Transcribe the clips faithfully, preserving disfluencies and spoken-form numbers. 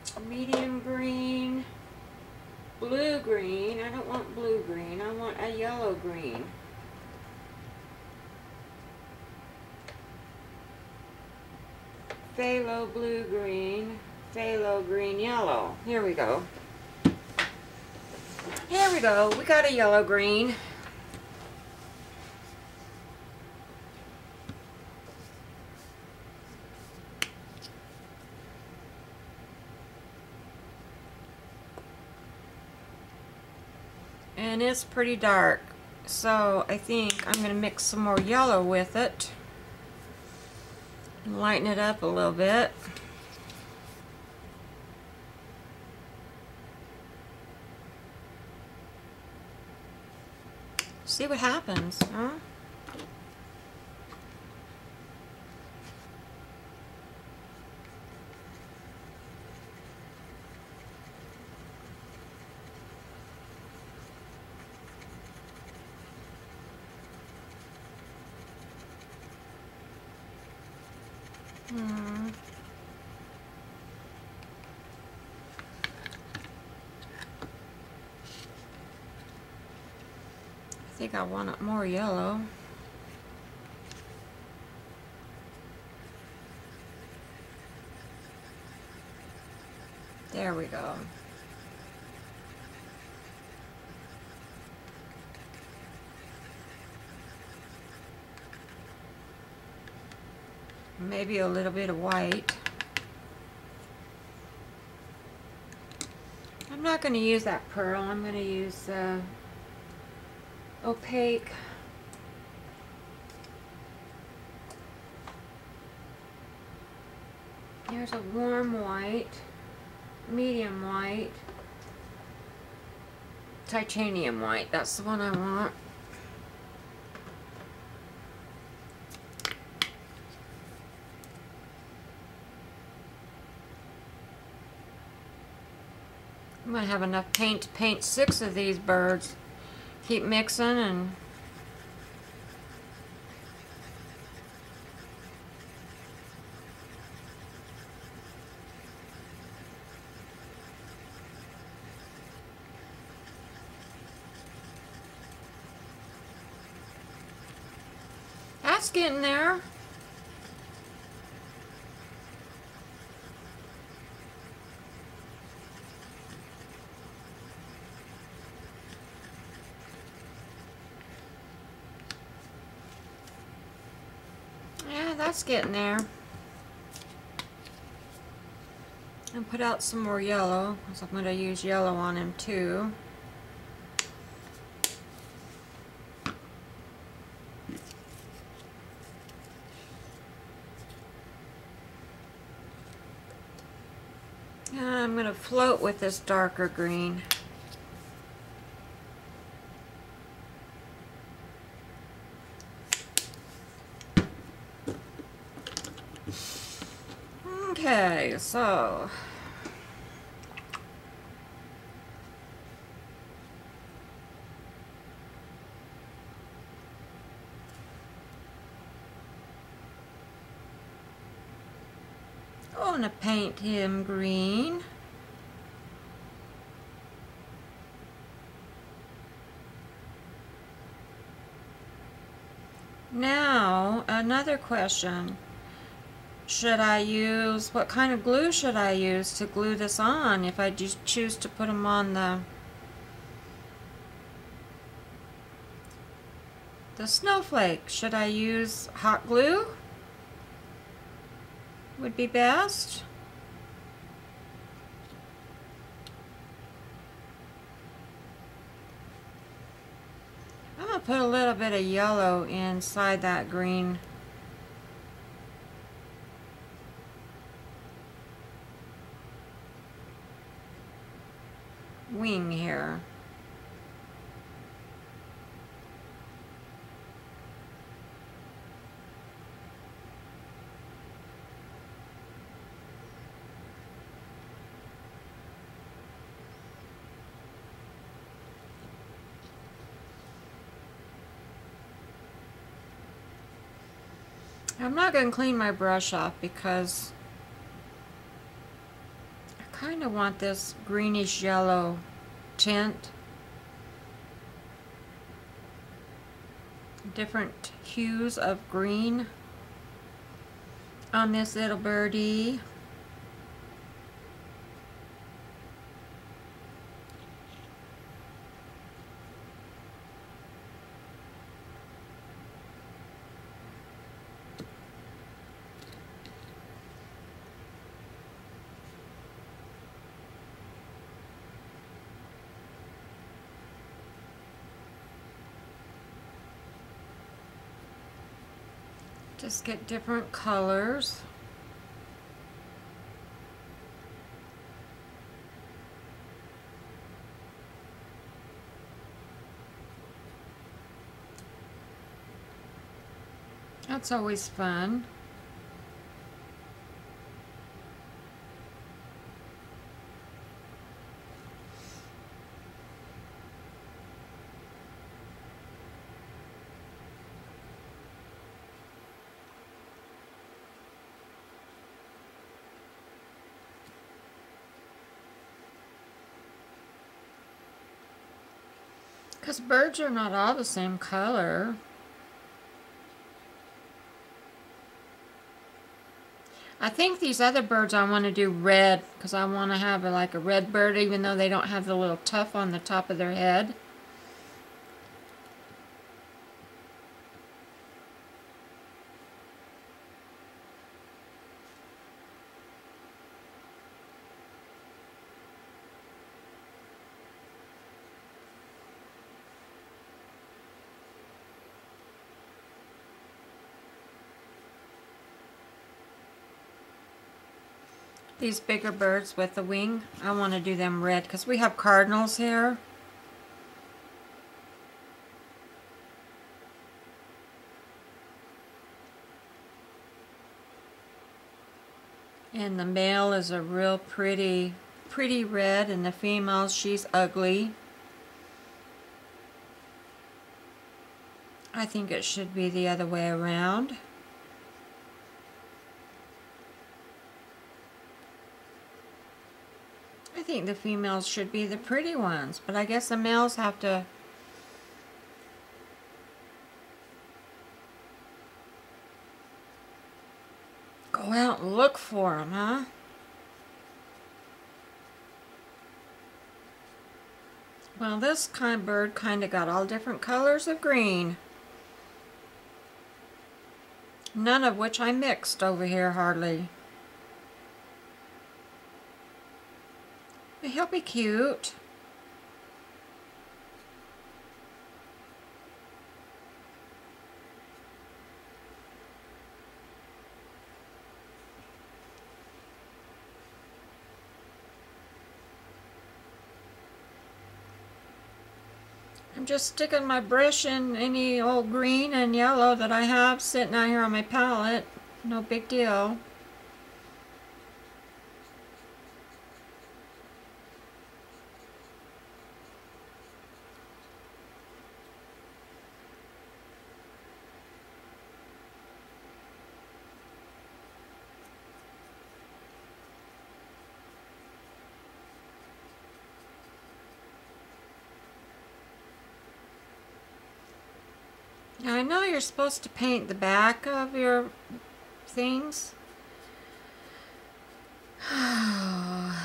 medium green, blue green. I don't want blue green. I want a yellow green. Phthalo blue green, phthalo green yellow. Here we go. Here we go. We got a yellow green. And it's pretty dark. So I think I'm going to mix some more yellow with it. And lighten it up a little bit. See what happens, huh? Hmm. I think I want it more yellow. There we go. Maybe a little bit of white. I'm not going to use that pearl. I'm going to use uh, opaque. Here's a warm white, medium white, titanium white. That's the one I want. I'm going to have enough paint to paint six of these birds. Keep mixing and that's getting there. Yeah, that's getting there. And put out some more yellow, because I'm going to use yellow on him too. And I'm going to float with this darker green. Okay, so I'm going to paint him green. Now, another question. Should I use, what kind of glue should I use to glue this on if I just choose to put them on the the snowflake? Should I use hot glue? Would be best. I'm going to put a little bit of yellow inside that green. Wing here. I'm not going to clean my brush off because I kind of want this greenish yellow tint. Different hues of green on this little birdie. Just get different colors. That's always fun. Because birds are not all the same color. I think these other birds I want to do red, because I want to have a, like a red bird, even though they don't have the little tuft on the top of their head. These bigger birds with the wing, I want to do them red because we have cardinals here. And the male is a real pretty, pretty red, and the female, she's ugly. I think it should be the other way around. I think the females should be the pretty ones, but I guess the males have to go out and look for them, huh? Well, this kind of bird kind of got all different colors of green. None of which I mixed over here hardly. But he'll be cute. I'm just sticking my brush in any old green and yellow that I have sitting out here on my palette. No big deal. Now I know you're supposed to paint the back of your things. I'll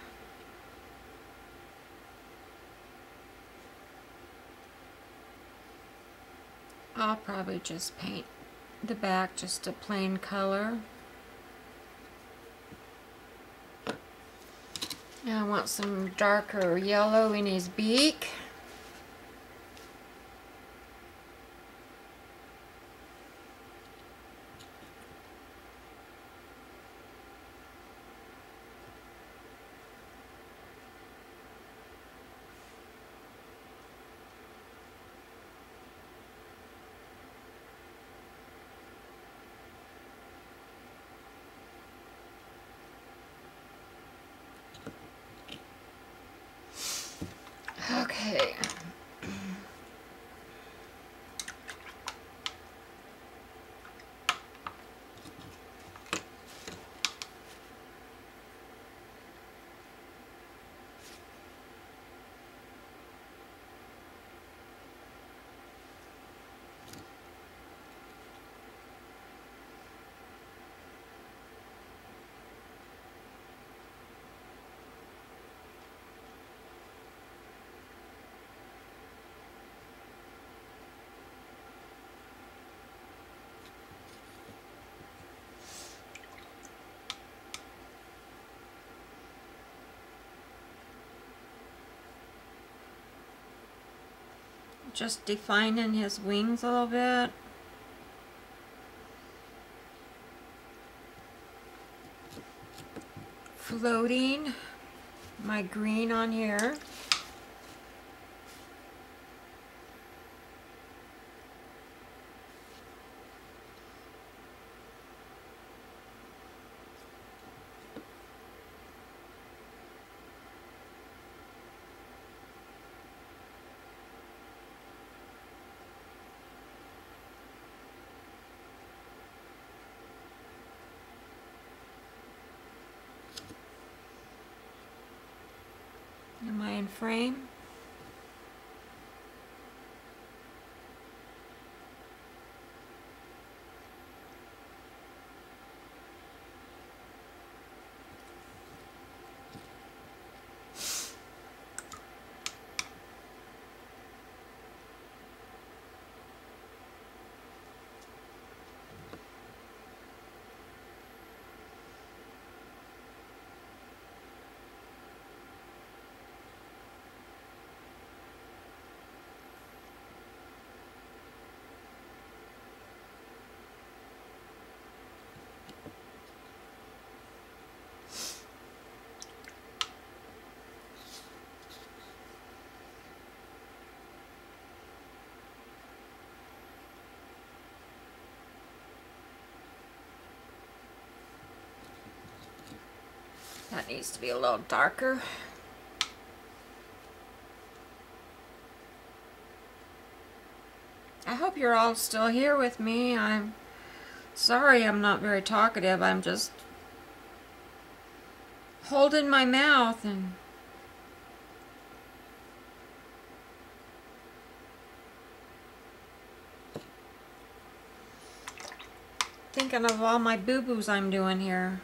probably just paint the back just a plain color. Now I want some darker yellow in his beak. Okay. Just defining his wings a little bit. Floating my green on here. Am I in frame? That needs to be a little darker. I hope you're all still here with me. I'm sorry I'm not very talkative. I'm just holding my mouth and thinking of all my boo-boos I'm doing here.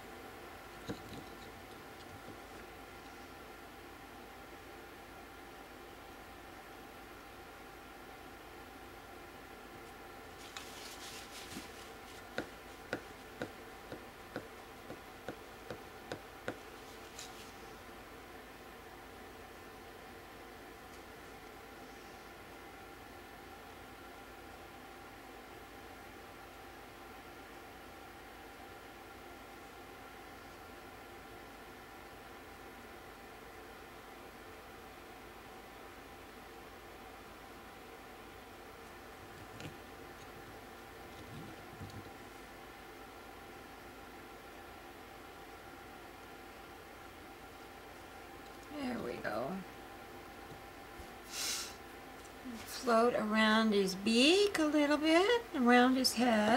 There we go. Float around his beak a little bit, around his head.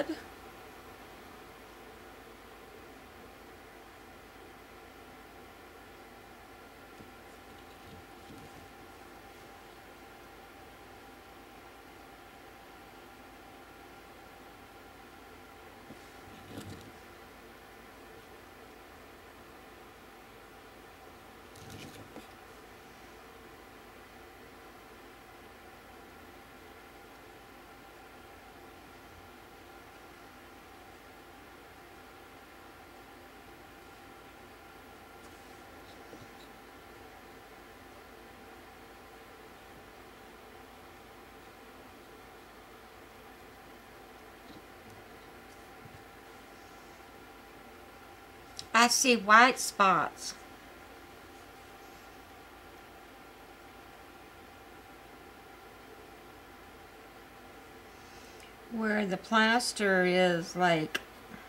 I see white spots. Where the plaster is like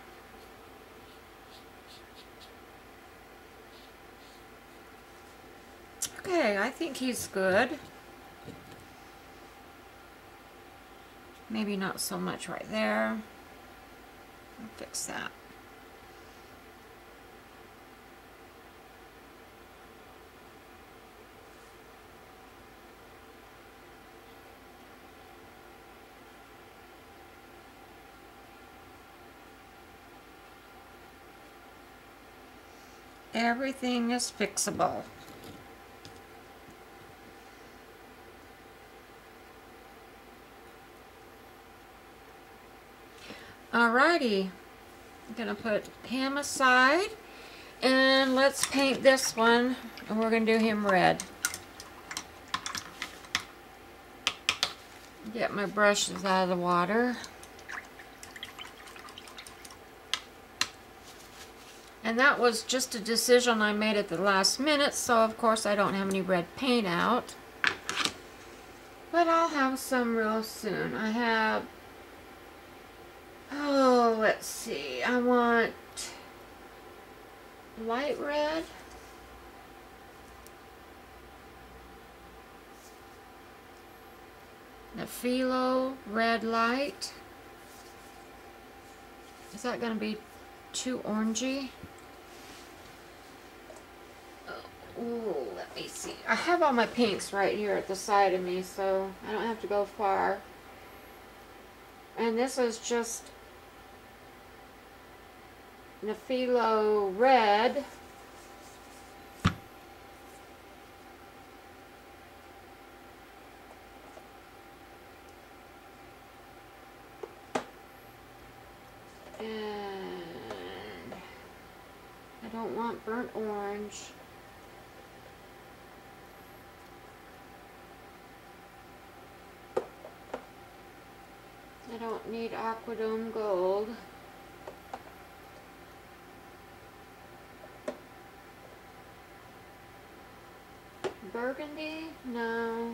okay, I think he's good. Maybe not so much right there. I'll fix that. Everything is fixable. Alrighty, I'm gonna put him aside and let's paint this one, and we're gonna do him red. Get my brushes out of the water. And that was just a decision I made at the last minute, so of course I don't have any red paint out. But I'll have some real soon. I have, oh, let's see, I want light red. The phthalo red light. Is that going to be too orangey? Ooh, let me see. I have all my pinks right here at the side of me, so I don't have to go far. And this is just the phthalo red. And I don't want burnt orange. I don't need aquadome gold. Burgundy? No.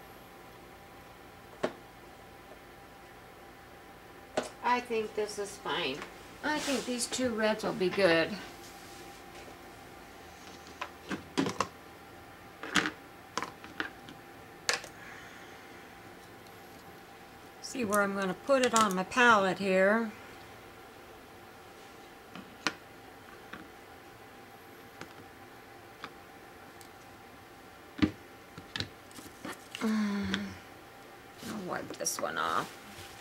I think this is fine. I think these two reds will be good. See where I'm going to put it on my palette here. Um, I'll wipe this one off.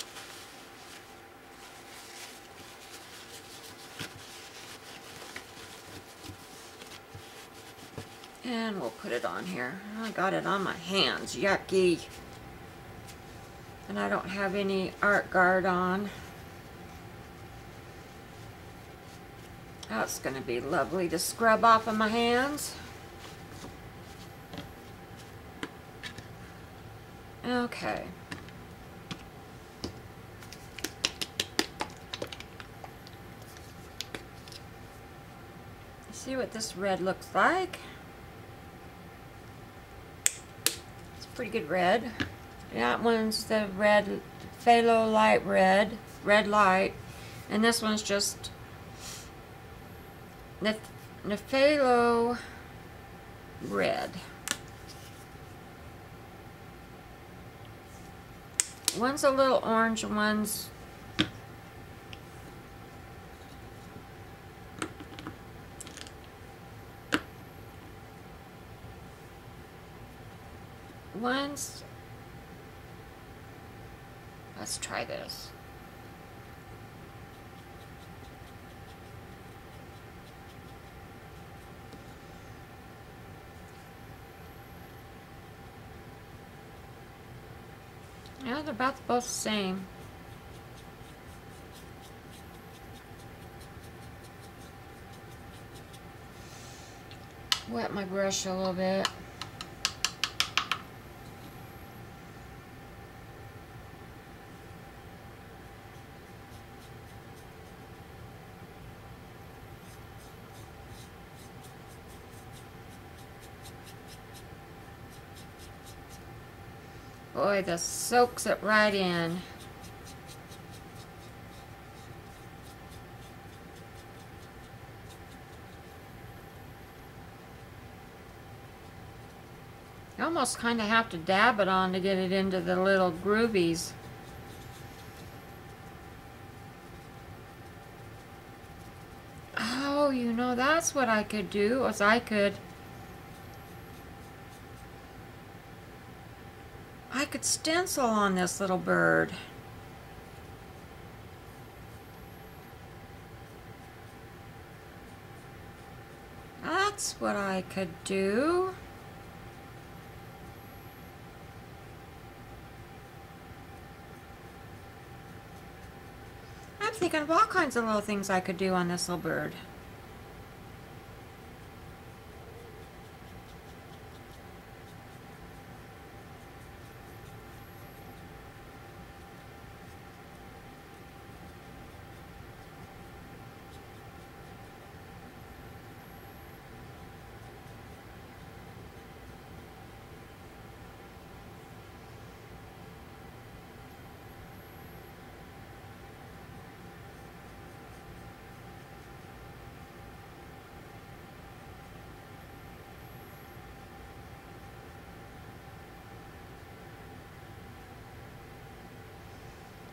And we'll put it on here. I got it on my hands. Yucky. And I don't have any art guard on. That's going to be lovely to scrub off of my hands. Okay. See what this red looks like. It's a pretty good red. That one's the red, phthalo light red, red light, and this one's just the, the phthalo red. One's a little orange, and one's one's. Let's try this. Yeah, they're about both the same. Wet my brush a little bit. Boy, this soaks it right in. You almost kind of have to dab it on to get it into the little groovies. Oh, you know, that's what I could do, is I could I could stencil on this little bird. That's what I could do. I'm thinking of all kinds of little things I could do on this little bird.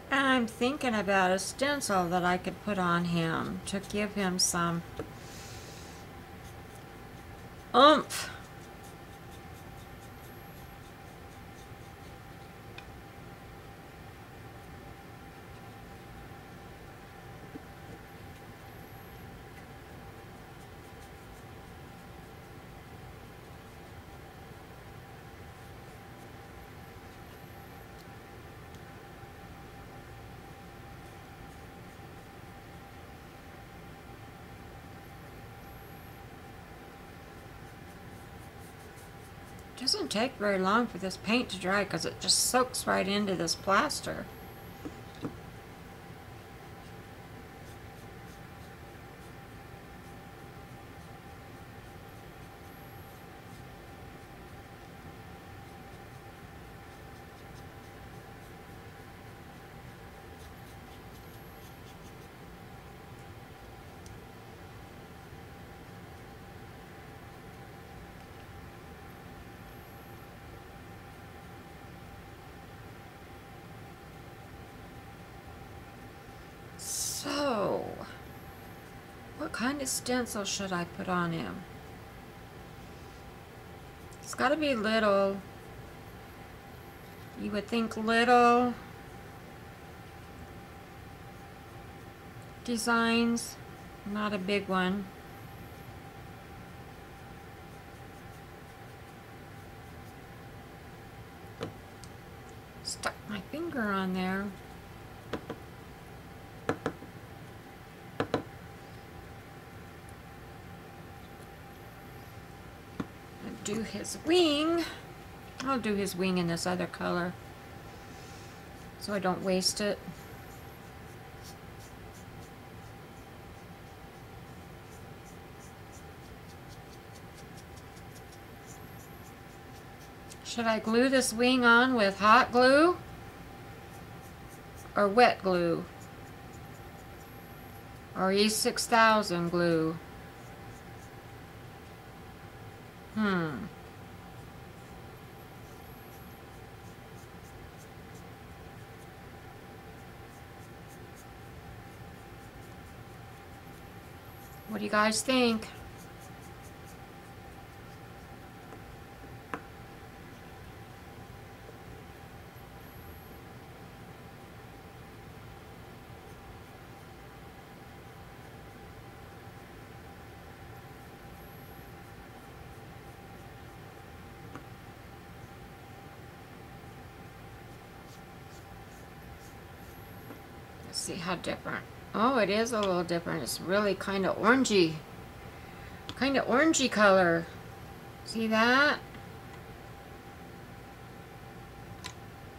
And I'm thinking about a stencil that I could put on him to give him some oomph. Doesn't take very long for this paint to dry because it just soaks right into this plaster. So, what kind of stencil should I put on him? It's got to be little. You would think little designs, not a big one. Stuck my finger on there. Do his wing. I'll do his wing in this other color so I don't waste it. Should I glue this wing on with hot glue or wet glue or E six thousand glue? Hmm. What do you guys think? See how different. Oh, it is a little different. It's really kind of orangey. Kind of orangey color. See that?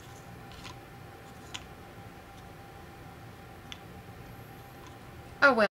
Oh well.